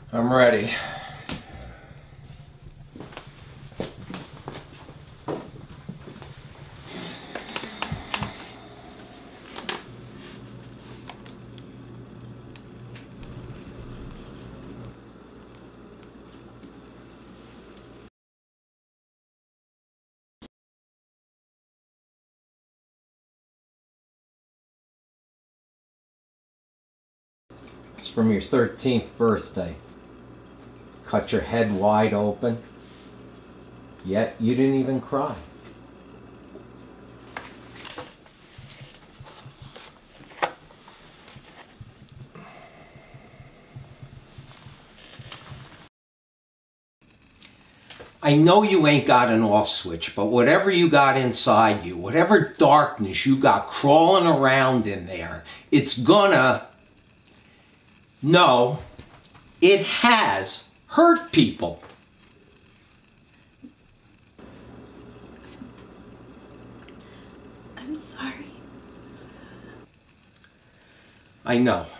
I'm ready. It's from your 13th birthday. Cut your head wide open, yet you didn't even cry. I know you ain't got an off switch, but whatever you got inside you, whatever darkness you got crawling around in there, it's gonna, no, it has hurt people. I'm sorry. I know.